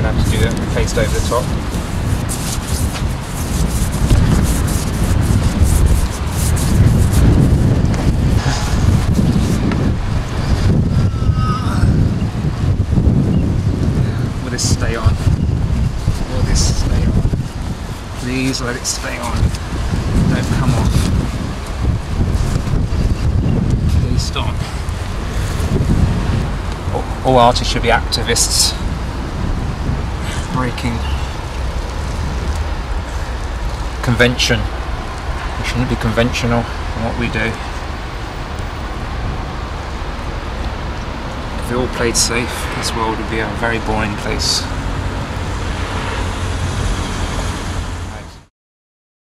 gonna have to do it, paste over the top. Will this stay on? Will this stay on? Please let it stay on. Don't come off. Please stop. All artists should be activists. Breaking convention. We shouldn't be conventional in what we do. If we all played safe, this world would be a very boring place.